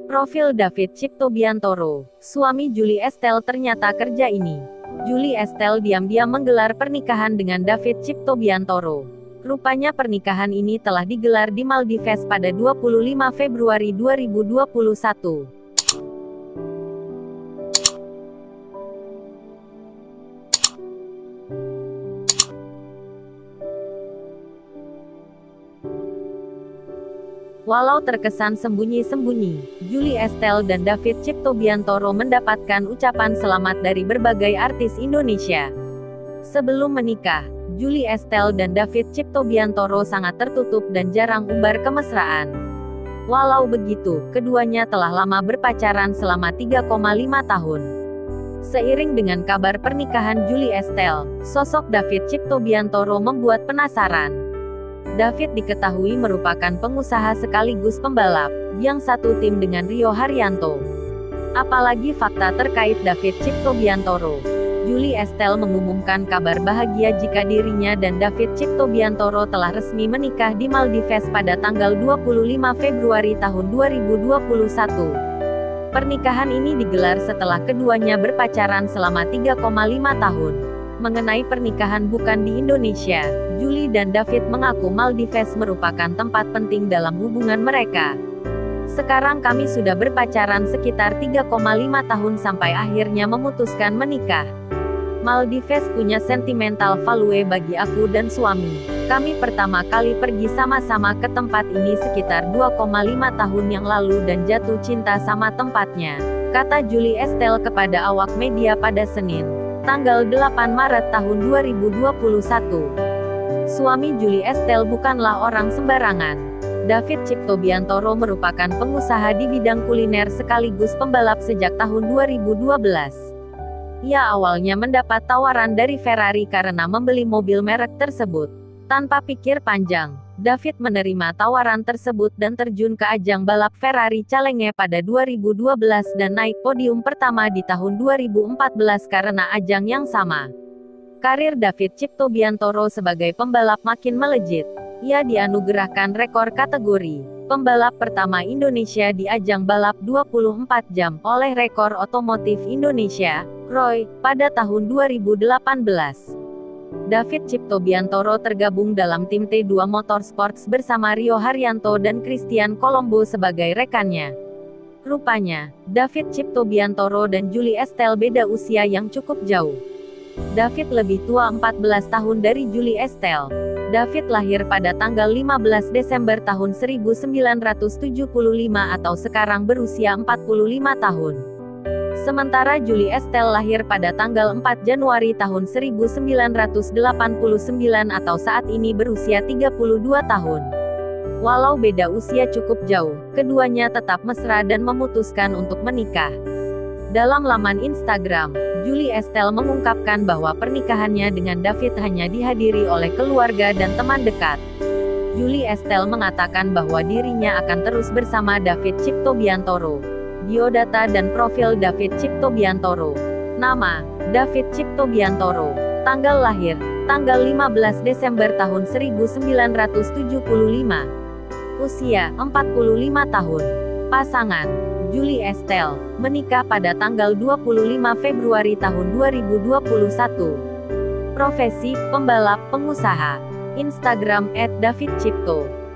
Profil David Cipto Biantoro, suami Julie Estelle ternyata kerja ini. Julie Estelle diam-diam menggelar pernikahan dengan David Cipto Biantoro. Rupanya pernikahan ini telah digelar di Maldives pada 25 Februari 2021. Walau terkesan sembunyi-sembunyi, Julie Estelle dan David Cipto Biantoro mendapatkan ucapan selamat dari berbagai artis Indonesia. Sebelum menikah, Julie Estelle dan David Cipto Biantoro sangat tertutup dan jarang umbar kemesraan. Walau begitu, keduanya telah lama berpacaran selama 3,5 tahun. Seiring dengan kabar pernikahan Julie Estelle, sosok David Cipto Biantoro membuat penasaran. David diketahui merupakan pengusaha sekaligus pembalap, yang satu tim dengan Rio Haryanto. Apalagi fakta terkait David Cipto Biantoro. Julie Estelle mengumumkan kabar bahagia jika dirinya dan David Cipto Biantoro telah resmi menikah di Maldives pada tanggal 25 Februari tahun 2021. Pernikahan ini digelar setelah keduanya berpacaran selama 3,5 tahun. Mengenai pernikahan bukan di Indonesia, Julie dan David mengaku Maldives merupakan tempat penting dalam hubungan mereka. Sekarang kami sudah berpacaran sekitar 3,5 tahun sampai akhirnya memutuskan menikah. Maldives punya sentimental value bagi aku dan suami. Kami pertama kali pergi sama-sama ke tempat ini sekitar 2,5 tahun yang lalu dan jatuh cinta sama tempatnya, kata Julie Estelle kepada awak media pada Senin, tanggal 8 Maret tahun 2021. Suami Julie Estelle bukanlah orang sembarangan. David Cipto Biantoro merupakan pengusaha di bidang kuliner sekaligus pembalap sejak tahun 2012. Ia awalnya mendapat tawaran dari Ferrari karena membeli mobil merek tersebut. Tanpa pikir panjang, David menerima tawaran tersebut dan terjun ke ajang balap Ferrari Challenge pada 2012 dan naik podium pertama di tahun 2014 karena ajang yang sama. Karir David Cipto Biantoro sebagai pembalap makin melejit. Ia dianugerahkan rekor kategori pembalap pertama Indonesia di ajang balap 24 jam oleh Rekor Otomotif Indonesia, ROY, pada tahun 2018. David Cipto Biantoro tergabung dalam tim T2 Motorsports bersama Rio Haryanto dan Christian Colombo sebagai rekannya. Rupanya, David Cipto Biantoro dan Julie Estelle beda usia yang cukup jauh. David lebih tua 14 tahun dari Julie Estelle. David lahir pada tanggal 15 Desember tahun 1975 atau sekarang berusia 45 tahun. Sementara Julie Estelle lahir pada tanggal 4 Januari tahun 1989 atau saat ini berusia 32 tahun. Walau beda usia cukup jauh, keduanya tetap mesra dan memutuskan untuk menikah. Dalam laman Instagram, Julie Estelle mengungkapkan bahwa pernikahannya dengan David hanya dihadiri oleh keluarga dan teman dekat. Julie Estelle mengatakan bahwa dirinya akan terus bersama David Cipto Biantoro. Biodata dan profil David Cipto Biantoro. Nama, David Cipto Biantoro. Tanggal lahir, tanggal 15 Desember tahun 1975. Usia, 45 tahun. Pasangan, Julie Estelle, menikah pada tanggal 25 Februari tahun 2021. Profesi, pembalap, pengusaha. Instagram @davidcipto